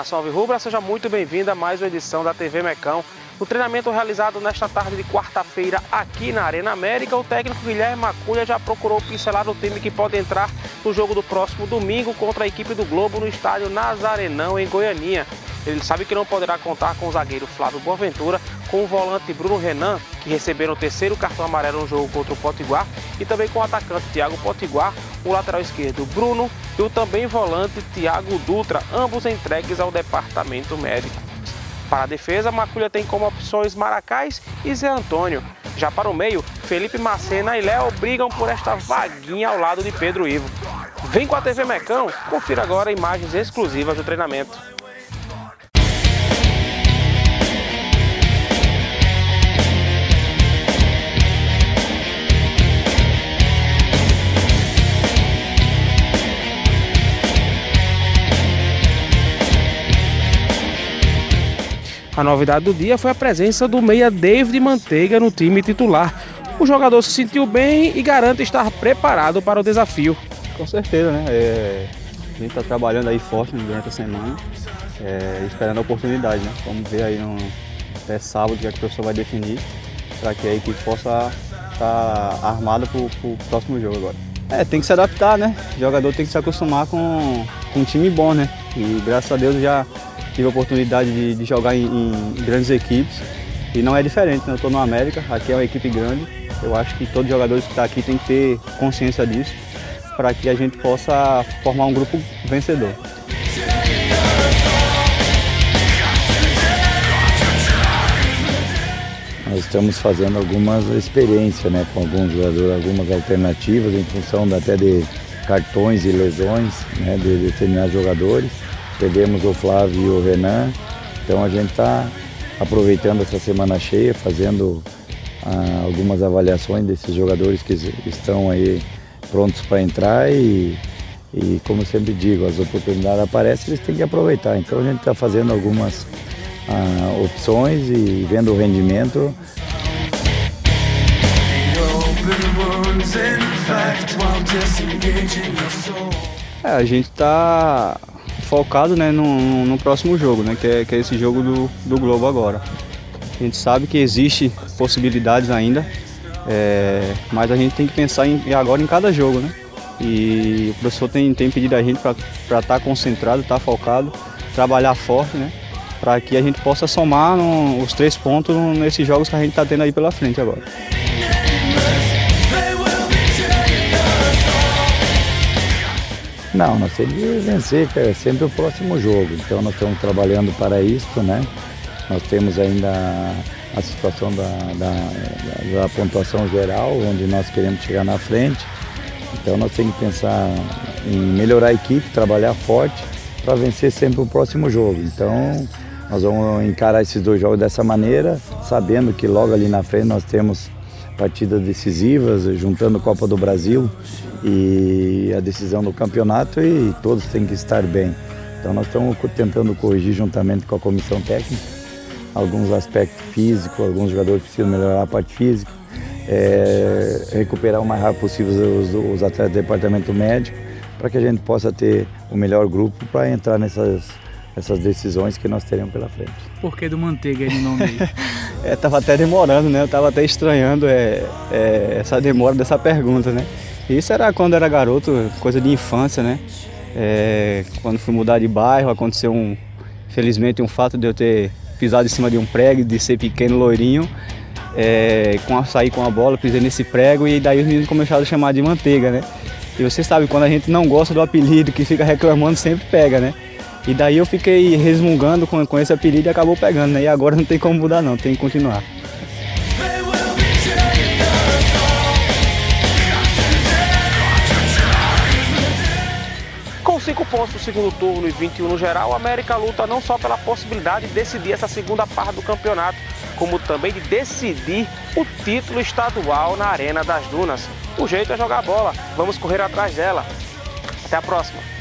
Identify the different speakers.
Speaker 1: Nação Alvirrubra, seja muito bem-vindo a mais uma edição da TV Mecão. No treinamento realizado nesta tarde de quarta-feira aqui na Arena América, o técnico Guilherme Macunha já procurou pincelar o time que pode entrar no jogo do próximo domingo contra a equipe do Globo no estádio Nazarenão, em Goianinha. Ele sabe que não poderá contar com o zagueiro Flávio Boaventura, com o volante Bruno Renan, que receberam o terceiro cartão amarelo no jogo contra o Potiguar, e também com o atacante Thiago Potiguar, o lateral esquerdo Bruno e o também volante Thiago Dutra, ambos entregues ao departamento médico. Para a defesa, Macunha tem como opções Maracás e Zé Antônio. Já para o meio, Felipe Macena e Léo brigam por esta vaguinha ao lado de Pedro Ivo. Vem com a TV Mecão, confira agora imagens exclusivas do treinamento. A novidade do dia foi a presença do meia David Manteiga no time titular. O jogador se sentiu bem e garante estar preparado para o desafio.
Speaker 2: Com certeza, né? A gente está trabalhando aí forte durante a semana, esperando a oportunidade, né? Vamos ver aí até sábado que o professor vai definir, para que a equipe possa estar armada para o próximo jogo agora. Tem que se adaptar, né? O jogador tem que se acostumar com um time bom, né? E graças a Deus já tive a oportunidade de jogar em grandes equipes e não é diferente, né? Eu estou no América, aqui é uma equipe grande, eu acho que todos os jogadores que estão aqui têm que ter consciência disso para que a gente possa formar um grupo vencedor.
Speaker 3: Nós estamos fazendo algumas experiências, né, com alguns jogadores, algumas alternativas em função até de cartões e lesões, né, de determinados jogadores. Perdemos o Flávio e o Renan, então a gente está aproveitando essa semana cheia, fazendo algumas avaliações desses jogadores que estão aí prontos para entrar e como sempre digo, as oportunidades aparecem, eles têm que aproveitar. Então a gente está fazendo algumas opções e vendo o rendimento.
Speaker 2: A gente está focado, né, no próximo jogo, né, que é esse jogo do Globo agora. A gente sabe que existe possibilidades ainda, mas a gente tem que pensar agora em cada jogo, né? E o professor tem pedido a gente para estar concentrado, estar focado, trabalhar forte, né? Para que a gente possa somar os 3 pontos nesses jogos que a gente está tendo aí pela frente agora.
Speaker 3: Não, nós temos que vencer, é sempre o próximo jogo, então nós estamos trabalhando para isso, né? Nós temos ainda a situação da pontuação geral, onde nós queremos chegar na frente, então nós temos que pensar em melhorar a equipe, trabalhar forte para vencer sempre o próximo jogo. Então nós vamos encarar esses 2 jogos dessa maneira, sabendo que logo ali na frente nós temos partidas decisivas, juntando a Copa do Brasil e a decisão do campeonato, e todos têm que estar bem. Então nós estamos tentando corrigir juntamente com a comissão técnica alguns aspectos físicos, alguns jogadores precisam melhorar a parte física, recuperar o mais rápido possível os atletas do departamento médico, para que a gente possa ter o melhor grupo para entrar essas decisões que nós teremos pela frente.
Speaker 4: Por que do Manteiga aí no nome aí?
Speaker 2: Tava até demorando, né? Eu tava até estranhando essa demora dessa pergunta, né? Isso era quando era garoto, coisa de infância, né? Quando fui mudar de bairro, aconteceu felizmente um fato de eu ter pisado em cima de um prego, de ser pequeno, loirinho, sair com a bola, pisei nesse prego e daí os meninos começaram a chamar de Manteiga, né? E você sabe, quando a gente não gosta do apelido, que fica reclamando, sempre pega, né? E daí eu fiquei resmungando com esse apelido e acabou pegando, né? E agora não tem como mudar não, tem que continuar.
Speaker 1: Com 5 pontos no segundo turno e 21 no geral, o América luta não só pela possibilidade de decidir essa segunda parte do campeonato, como também de decidir o título estadual na Arena das Dunas. O jeito é jogar bola, vamos correr atrás dela. Até a próxima!